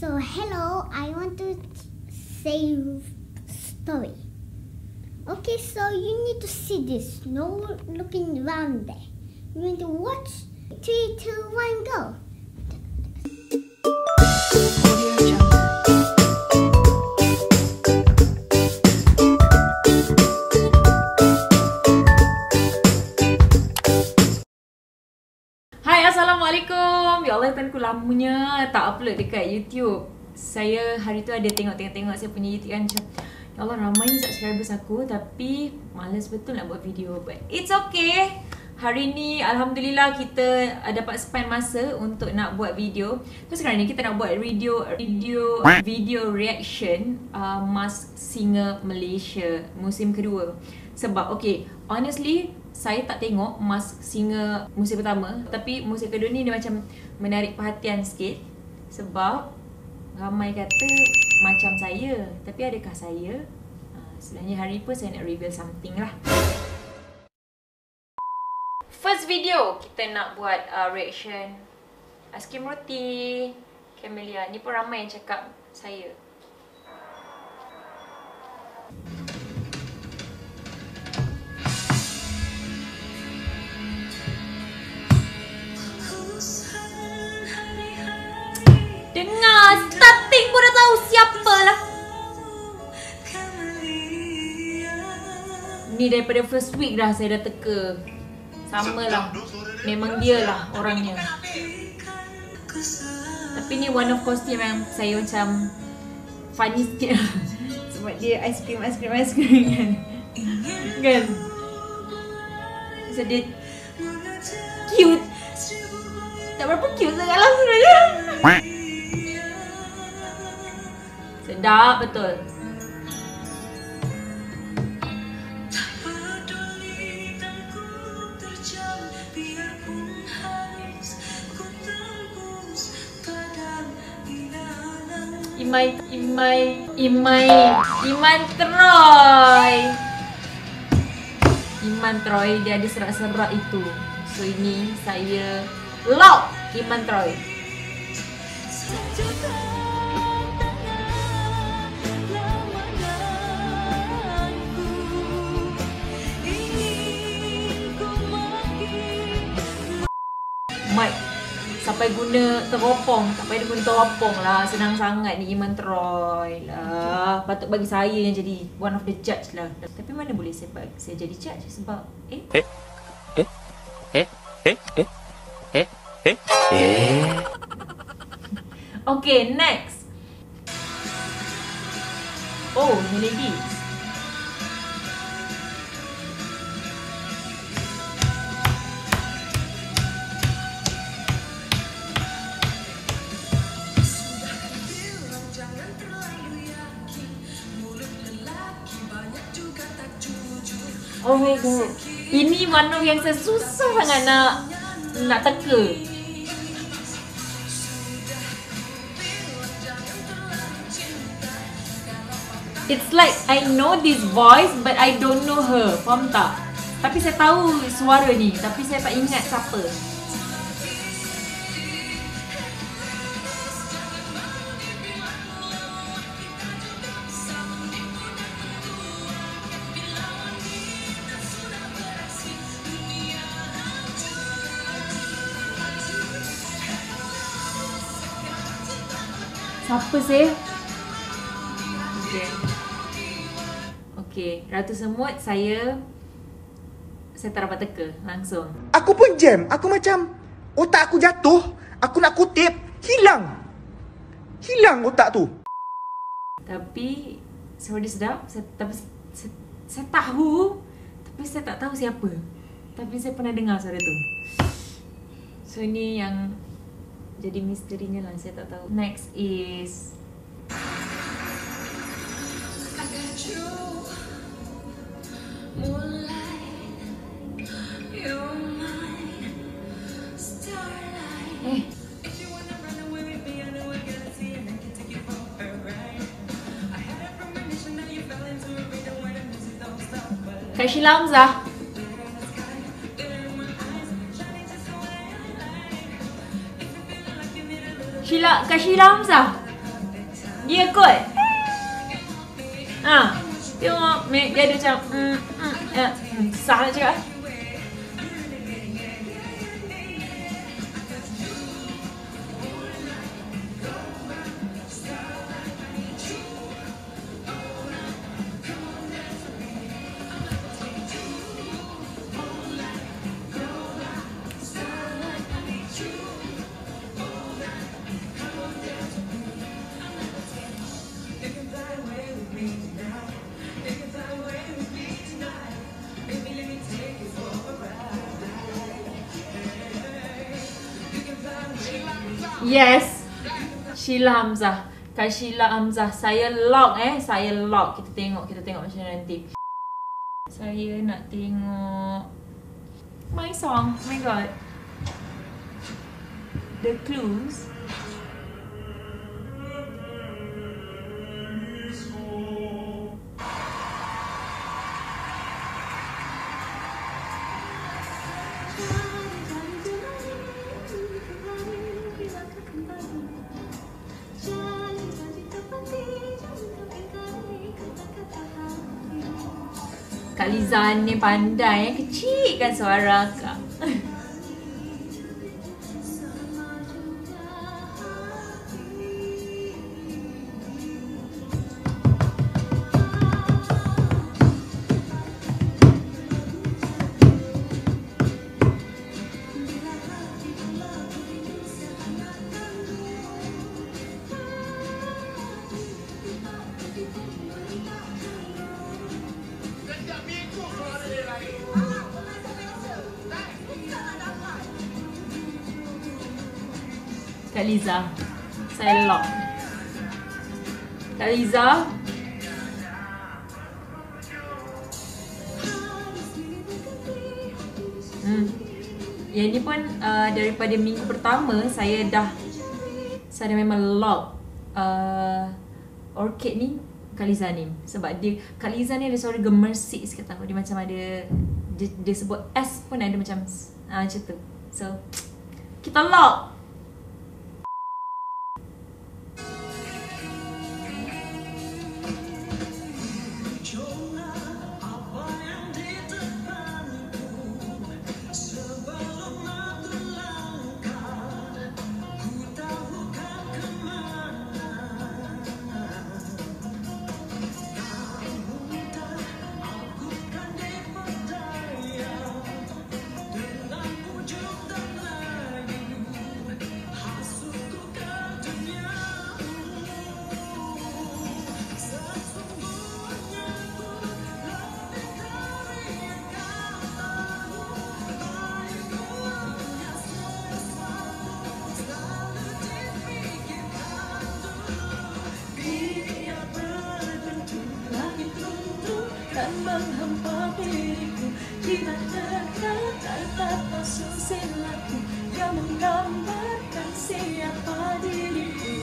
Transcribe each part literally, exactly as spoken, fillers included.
So hello, I want to say story. Okay, so you need to see this. No looking around there. You need to watch. Three, two, one, go. Hai, Assalamualaikum. Ya Allah, kan aku lamanya tak upload dekat YouTube. Saya hari tu ada tengok-tengok-tengok saya punya YouTube kan, macam ya Allah, ramai subscribers aku tapi malas betul nak buat video. But it's okay. Hari ni Alhamdulillah kita dapat spend masa untuk nak buat video. So sekarang ni kita nak buat video video video reaction uh, Masked Singer Malaysia musim kedua. Sebab okay, honestly saya tak tengok Masked Singer musim pertama, tapi musim kedua ni dia macam menarik perhatian sikit. Sebab ramai kata macam saya. Tapi adakah saya? Uh, sebenarnya hari ni pun saya nak reveal something lah. First video kita nak buat uh, reaction Aiskrim Roti Camellia. Ni pun ramai yang cakap saya. Dengar, starting pun dah tahu siapa lah. Ni daripada first week dah saya dah teka. Sama lah, memang dia lah orangnya. Tapi ni one of costume yang saya macam funny sikit lah. Sebab dia aiskrim, aiskrim, aiskrim kan. Kan? So dia cute. Tak berapa cute sangat lah sebenarnya. Sedap betul. Imai, Imai, Imai, Iman Troy. Iman Troy, dia ada serak-serak itu. So ini saya lock Iman Troy. Mic sampai guna teropong, tak payah guna teropong lah. Senang sangat ni Iman Troy lah. Patut bagi saya yang jadi one of the judge lah. Tapi mana boleh saya, saya jadi judge sebab eh Eh Eh Eh Eh Eh Eh Eh Eh Okay, next. Oh, ni ladies. Oh my god. Ini mana yang saya susah sangat nak nak teka. It's like I know this voice but I don't know her. Faham tak? Tapi saya tahu suara ni, tapi saya tak ingat siapa. Siapa sih? Okay. Okay, Ratu Semut saya saya tak dapat teka langsung. Aku pun jam. Aku macam otak aku jatuh. Aku nak kutip, hilang. Hilang otak tu. Tapi suara dia sedap. Saya, tapi saya, saya tahu, tapi saya tak tahu siapa. Tapi saya pernah dengar suara tu. So ni yang jadi misterinya lah, saya tak tahu. Next is Eh Kak Sheila Hamzah. Sheila, Kak Sheila Hamzah. Dia kot. Ha, tengok Meg dia ada macam mm, mm, eh, mm, sah nak cakap. Yes, Sheila Hamzah. Kak Sheila Hamzah, saya lock eh, saya lock. Kita tengok, kita tengok macam mana nanti. Saya nak tengok my song. Oh my god. The clues. Kak Liza ni pandai, kecil kan suara Kak. Kak Liza, saya lock. Kak Liza. Hmm. Yang ni pun uh, daripada minggu pertama saya dah saya dah memang lock uh, Orchid ni Kak Liza ni. Sebab dia Kak Liza ni ada suara gemersik sikit tau. Dia macam ada dia, dia sebut S pun ada macam uh, macam tu. So kita lock. Menghampa diriku di dekat tanpa suselaku yang menggambarkan siapa diriku.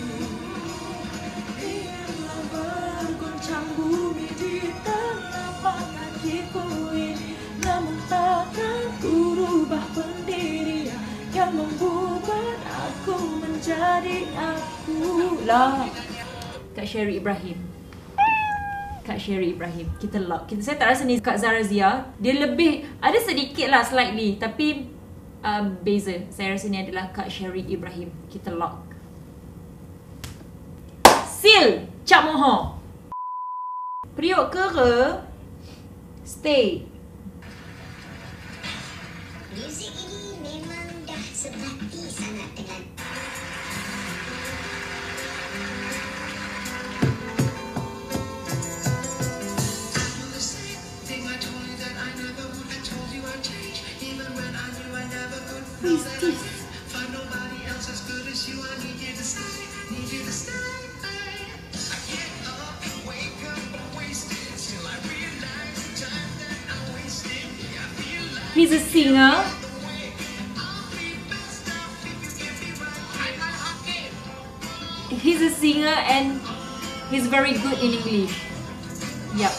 Biarlah berguncang bumi di telapak kakiku ini, namun takkan ku rubah pendirian yang membuat aku menjadi aku lah. Kak Sherry Ibrahim. Kak Sherry Ibrahim. Kita lock. Kita, saya tak rasa ni Kak Zara Zia. Dia lebih, ada sedikit lah slightly. Tapi uh, beza. Saya rasa ni adalah Kak Sherry Ibrahim. Kita lock. Seal Cap Moho. Periuk Kera. Stay. Muzik ini memang dah sebati sangat dengan He's a singer. He's a singer and he's very good in English. Yep.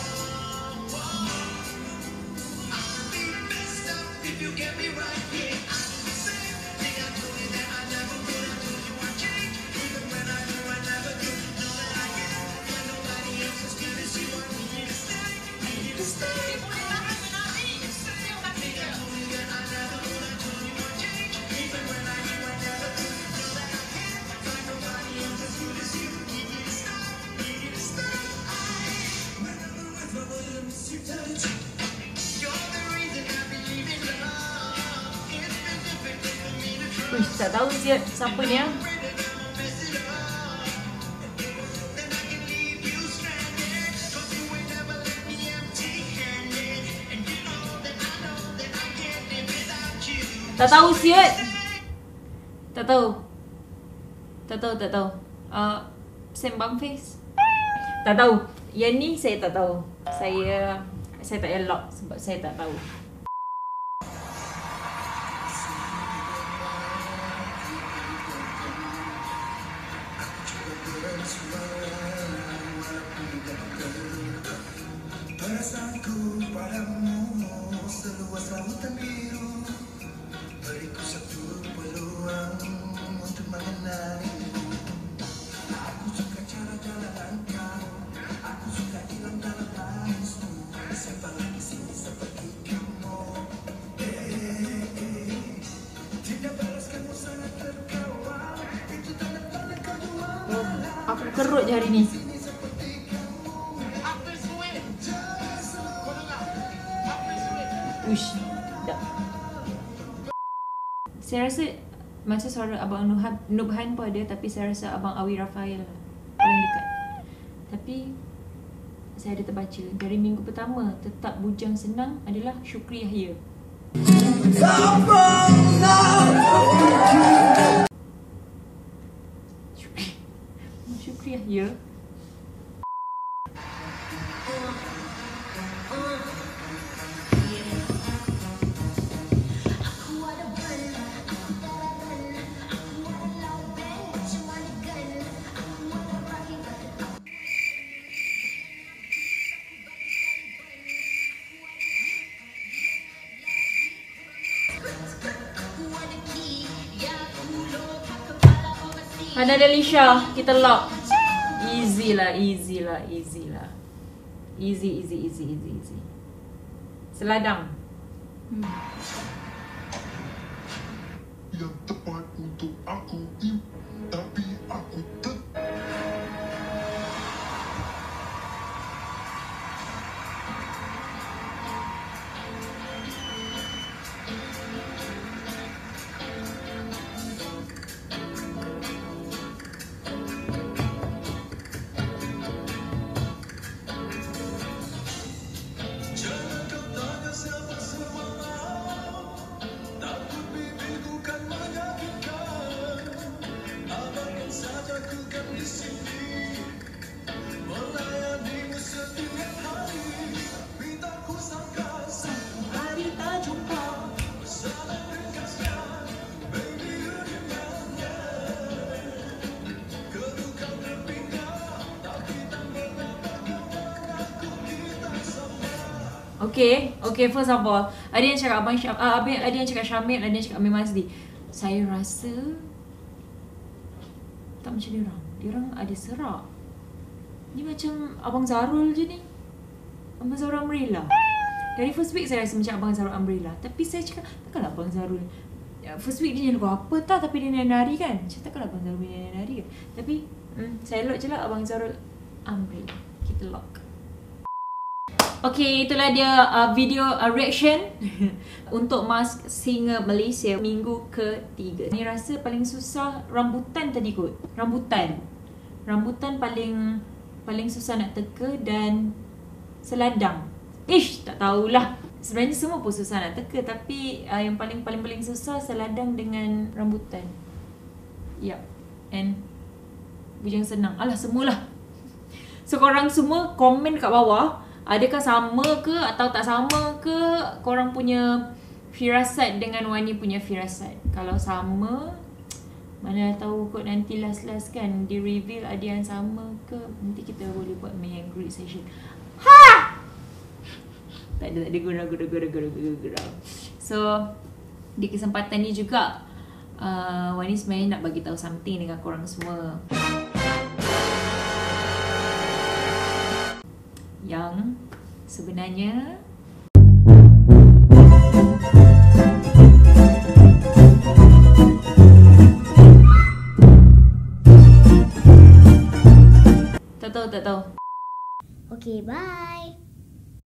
Uish, tak tahu siap siapa ni ah. Tak tahu siap. Tak tahu. Tak tahu, tak tahu. Uh, Sembang face. Tak tahu. Yang ni saya tak tahu. Saya saya tak elok sebab saya tak tahu. Perasaanku padamu seluas lautan biru, beriku satu peluang untuk mengenalimu. Aku suka cara jalan kau, aku suka hilang dalam tangismu. Siapa lagi sini seperti kamu? Eh, tidak balas kamu sangat terkawal, itu tanda-tanda kedua. Oh, aku kerut je hari ni. Uish, dah. Saya rasa masa suara Abang Nubhan, Nubhan pun ada, tapi saya rasa Abang Awi Rafael paling dekat. Tapi saya ada terbaca dari minggu pertama tetap bujang senang adalah Syukri Yahya. Syukri, Syukri Yahya. Hana Delisha, kita lock. Easy lah, easy lah, easy lah. Easy, easy, easy, easy, easy. Seladang. Hmm. Yang tepat untuk aku, tapi aku tak. Okay, okay, first of all, ada yang cakap Abang Syam, uh, ada yang cakap Syamil, ada yang cakap Amir Mazdi. Saya rasa tak macam dia orang. Dia orang ada serak. Ni macam Abang Zarul je ni. Abang Zarul Umbrella. Dari first week saya rasa macam Abang Zarul Umbrella. Tapi saya cakap, takkanlah Abang Zarul first week dia lagu apa tak, tapi dia nari kan. Macam takkanlah Abang Zarul nari kan. Tapi hmm, saya lock je lah Abang Zarul Umbrella. Kita lock. Okay, itulah dia uh, video uh, reaction untuk Mask Singer Malaysia minggu ketiga. Ni rasa paling susah rambutan tadi kot. Rambutan. Rambutan paling paling susah nak teka, dan seladang. Ish, tak tahulah. Sebenarnya semua pun susah nak teka, tapi uh, yang paling paling paling susah seladang dengan rambutan. Yup. And bujang senang. Alah, semualah. So korang semua komen kat bawah, adakah sama ke atau tak sama ke korang punya firasat dengan Wani punya firasat. Kalau sama, mana tahu kot nanti last-last kan di reveal ada yang sama ke. Nanti kita boleh buat meet and greet session. Ha! Tak ada, tak ada guna, guna, guna, guna, guna, guna. So, di kesempatan ni juga uh, Wani sebenarnya nak bagi tahu something dengan korang semua. Yang sebenarnya tak tahu, tak tahu. Okay, bye.